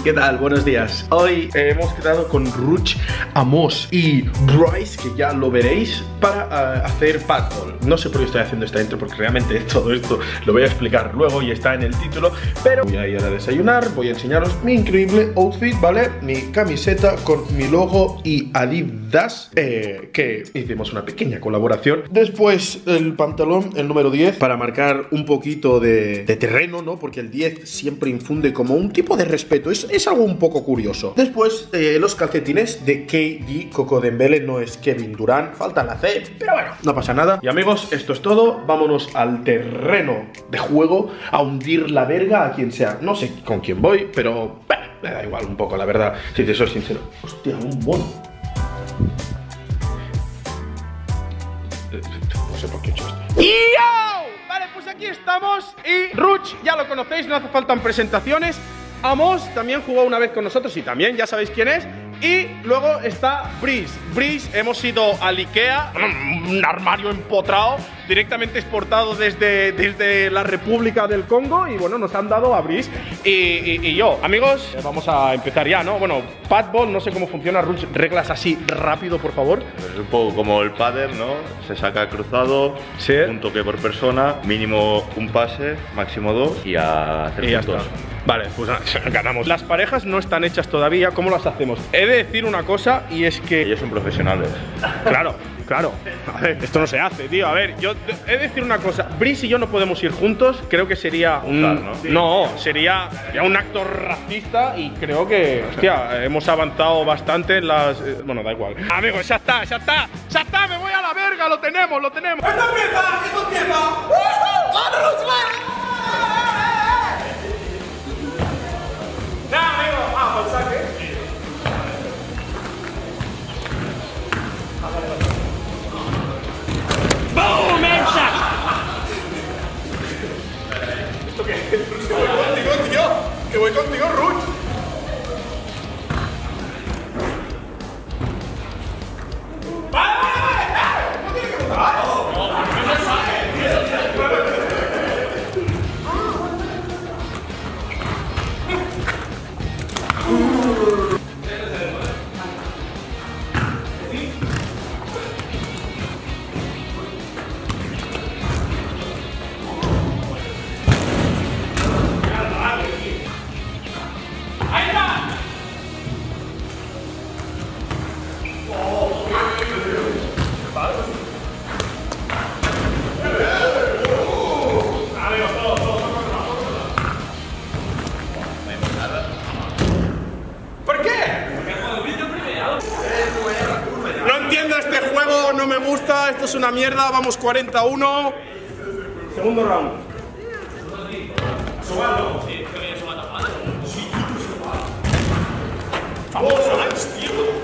¿Qué tal? Buenos días. Hoy hemos quedado con Ruch, Amos y Bryce, que ya lo veréis, para hacer Padball. No sé por qué estoy haciendo esta intro, porque realmente todo esto lo voy a explicar luego y está en el título. Pero voy a ir a desayunar, voy a enseñaros mi increíble outfit, ¿vale? Mi camiseta con mi logo y Adidas, que hicimos una pequeña colaboración. Después el pantalón, el número 10, para marcar un poquito de terreno, ¿no? Porque el 10 siempre infunde como un tipo de respeto. Es algo un poco curioso. Después los calcetines de KD, Coco Dembele, no es Kevin Durant, falta la C, pero bueno, no pasa nada. Y amigos, esto es todo. Vámonos al terreno de juego a hundir la verga a quien sea. No sé con quién voy, pero me da igual un poco, la verdad, si te soy sincero. Hostia, un mono. No sé por qué he hecho esto. ¡Yo! Vale, pues aquí estamos. Y Ruch, ya lo conocéis, no hace falta presentaciones. Amos también jugó una vez con nosotros y también ya sabéis quién es. Y luego está Bryce. Bryce, hemos ido al Ikea, un armario empotrado, directamente exportado desde la República del Congo. Y bueno, nos han dado a Bryce y yo. Amigos, vamos a empezar ya, ¿no? Bueno, Padball, no sé cómo funciona, Ruch, reglas así rápido, por favor. Es un poco como el pádel, ¿no? Se saca cruzado, sí, un toque por persona, mínimo un pase, máximo 2 y a hacer puntos. Vale, pues ganamos. Las parejas no están hechas todavía, ¿cómo las hacemos? He de decir una cosa y es que... Ellos son profesionales. Claro. A ver, esto no se hace, tío. A ver, yo he de decir una cosa. Bryce y yo no podemos ir juntos. Creo que sería un... No, sería un acto racista y creo que... Hostia, hemos avanzado bastante en las... Bueno, da igual. Amigos, ya está. Me voy a la verga, lo tenemos. ¡Esto empieza! ¡Nah, amigo! ¡Ah, por saque! ¡Boom! ¡Headshot! ¿Esto qué es? Que voy contigo, tío. Que voy contigo, Ruch. ¡Vale! ¡No tiene que votar! ¡No sabe! No me gusta, esto es una mierda, vamos 41. Segundo round. Famoso, tío.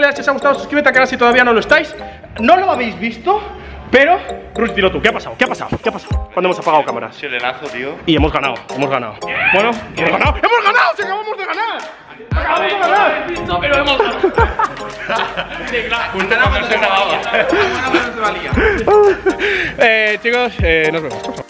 si os ha gustado, suscríbete al canal si todavía no lo estáis. No lo habéis visto, pero Ruch, dilo tú, ¿qué ha pasado? ¿Qué ha pasado? ¿Qué ha pasado? Cuando hemos apagado cámaras. Serenazo, tío. Y hemos ganado, hemos ganado. Bueno, hemos ganado, ¡hemos ganado! ¡Se acabamos de ganar! ¡Acabamos de ganar! Pero hemos ganado. Justo cuando se grababa. Chicos, nos vemos.